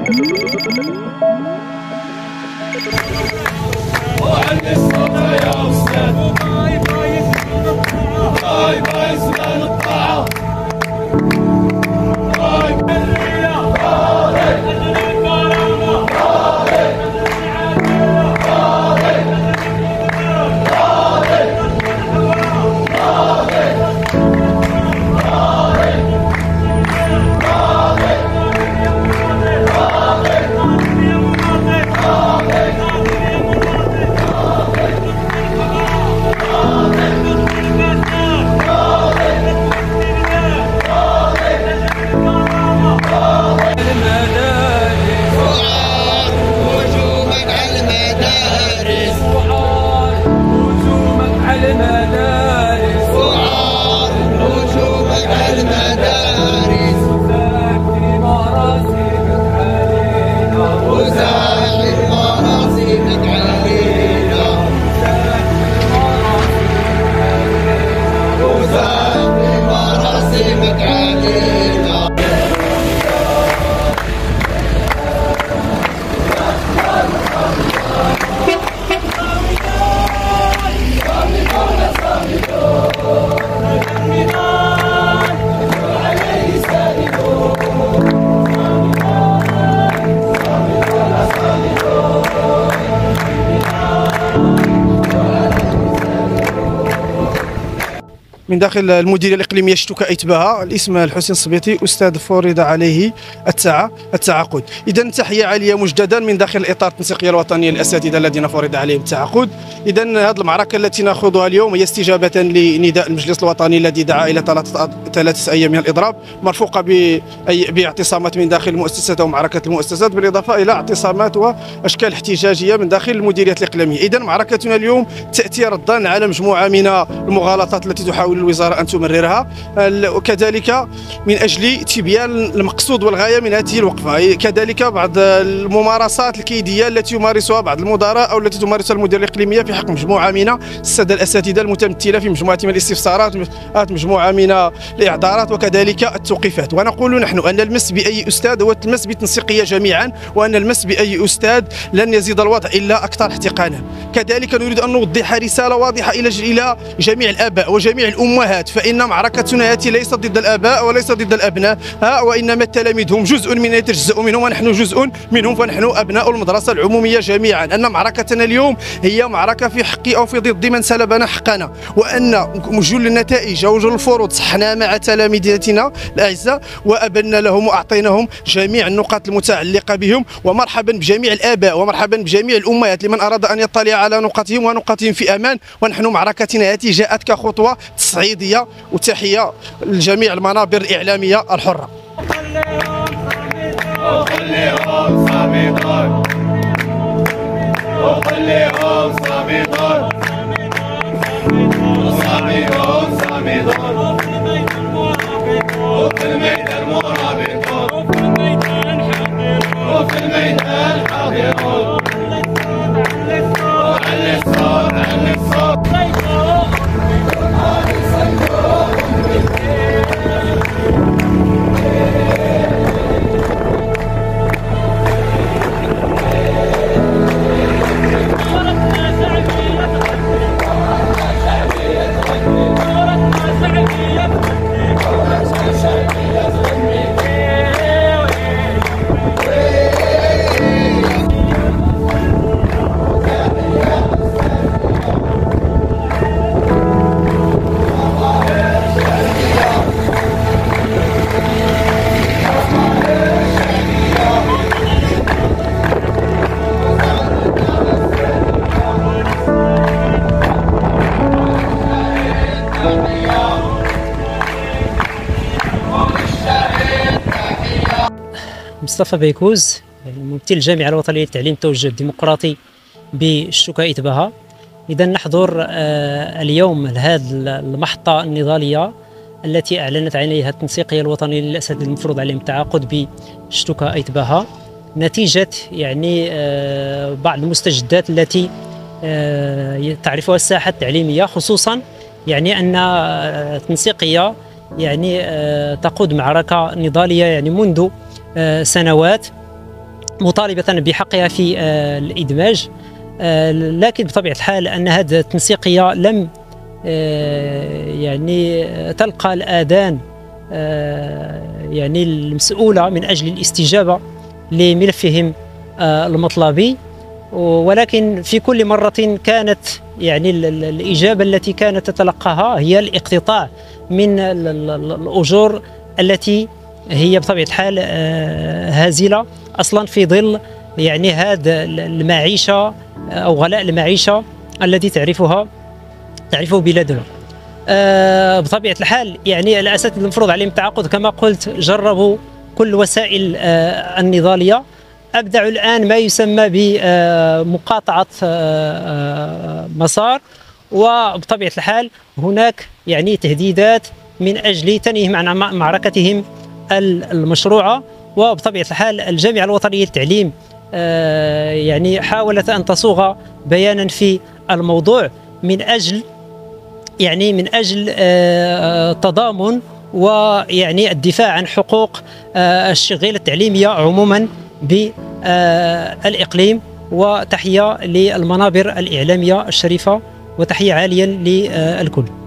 وعلي الصوت يا أستاذ. باي باي زمان الطاعة. باي بالليلة. من داخل المديريه الاقليميه شتوكا ايتباها، الاسم الحسين الصبيطي، استاذ فرض عليه التعاقد. اذا تحيه عاليه مجددا من داخل الاطار التنسيقيه الوطنيه للاساتذه الذين فرض عليهم التعاقد. اذا هذه المعركه التي ناخذها اليوم هي استجابه لنداء المجلس الوطني الذي دعا الى 3 ايام من الاضراب، مرفوقه باعتصامات من داخل المؤسسات ومعركه المؤسسات، بالاضافه الى اعتصامات واشكال احتجاجيه من داخل المديريات الاقليميه. اذا معركتنا اليوم تاتي ردا على مجموعه من المغالطات التي تحاول الوزاره ان تمررها، وكذلك من اجل تبيان المقصود والغايه من هذه الوقفه، كذلك بعض الممارسات الكيديه التي يمارسها بعض المدراء او التي تمارسها المديريه الاقليميه في حق مجموعه من الساده الاساتذه المتمثله في مجموعه من الاستفسارات، مجموعه من الاعذارات وكذلك التوقيفات. ونقول نحن ان المس باي استاذ هو المس بتنسيقيه جميعا، وان المس باي استاذ لن يزيد الوضع الا اكثر احتقانا. كذلك نريد ان نوضح رساله واضحه الى جميع الاباء وجميع الامهات، فان معركتنا هذه ليست ضد الاباء وليست ضد الابناء، وانما التلاميذ هم جزء من يتجزأ منهم ونحن جزء منهم، فنحن ابناء المدرسه العموميه جميعا. ان معركتنا اليوم هي معركه في حق او في ضد من سلبنا حقنا، وان جل النتائج وجل الفروض صحنا مع تلاميذنا الاعزاء وابنا لهم واعطيناهم جميع النقاط المتعلقه بهم. ومرحبا بجميع الاباء ومرحبا بجميع الامهات لمن اراد ان يطلع على نقاطهم ونقاطهم في امان. ونحن معركتنا هذه جاءت كخطوه تصعيديه، وتحيه لجميع المنابر الاعلاميه الحره. وخليهم صامدون، وخليهم صامدون، صامدون صامدون، وفي الميدان مرابطون، وفي الميدان حاضرون، علي الصوت علي الصوت. مصطفى بيكوز، ممثل الجامعة الوطنية للتعليم التوجه الديمقراطي بشتوكا ايتباها. إذا نحضر اليوم لهذه المحطة النضالية التي أعلنت عليها التنسيقية الوطنية للأساتذة المفروض عليهم التعاقد بشتوكا ايتباها، نتيجة يعني بعض المستجدات التي تعرفها الساحة التعليمية، خصوصا يعني أن التنسيقية يعني تقود معركة نضالية يعني منذ سنوات مطالبة بحقها في الإدماج، لكن بطبيعة الحال أن هذه التنسيقية لم يعني تلقى الآذان يعني المسؤولة من أجل الاستجابة لملفهم المطلبي، ولكن في كل مرة كانت يعني الإجابة التي كانت تتلقاها هي الاقتطاع من الأجور التي هي بطبيعة الحال هازلة أصلا في ظل يعني هذا المعيشة أو غلاء المعيشة الذي تعرفه بلادنا. بطبيعة الحال يعني الأساتذة المفروض عليهم التعاقد كما قلت، جربوا كل وسائل النضالية، أبدعوا الآن ما يسمى بمقاطعة مسار، وبطبيعة الحال هناك يعني تهديدات من أجل تنهيهم عن معركتهم المشروعة. وبطبيعة الحال الجامعة الوطنية للتعليم يعني حاولت أن تصوغ بيانا في الموضوع من أجل تضامن ويعني الدفاع عن حقوق الشغيلة التعليمية عموما بالإقليم. وتحية للمنابر الإعلامية الشريفة وتحية عالية للكل.